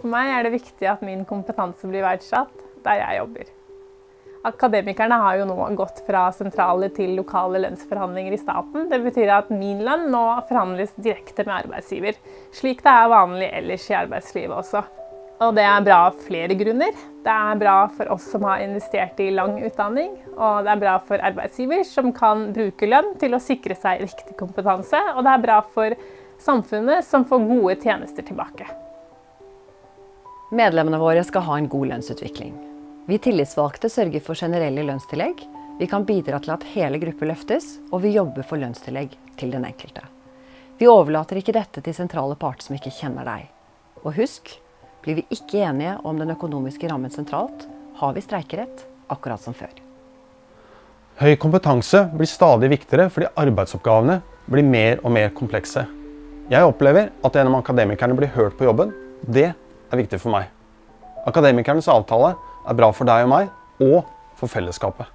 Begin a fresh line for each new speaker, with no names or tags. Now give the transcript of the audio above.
For meg er det viktig at min kompetanse blir verdsatt der jeg jobber. Akademikerne har jo nå gått fra sentrale til lokale lønnsforhandlinger i staten. Det betyr at min lønn nå forhandles direkte med arbeidsgiver, slik det er vanlig ellers i arbeidslivet også. Og det er bra av flere grunner. Det er bra for oss som har investert i lang utdanning, og det er bra for arbeidsgiver som kan bruke lønn til å sikre seg riktig kompetanse, og det er bra for samfunnet som får gode tjenester tilbake.
Medlemmene våre skal ha en god lønnsutvikling. Vi tillitsvalgte sørger for generelle lønnstillegg, vi kan bidra til at hele grupper løftes, og vi jobber for lønnstillegg til den enkelte. Vi overlater ikke dette til sentrale parter som ikke kjenner deg. Og husk, blir vi ikke enige om den økonomiske rammen sentralt, har vi streikerett, akkurat som før.
Høy kompetanse blir stadig viktigere fordi arbeidsoppgavene blir mer og mer komplekse. Jeg opplever at en av akademikerne blir hørt på jobben. Det er viktig for meg. Akademikernes avtale er bra for deg og meg, og for fellesskapet.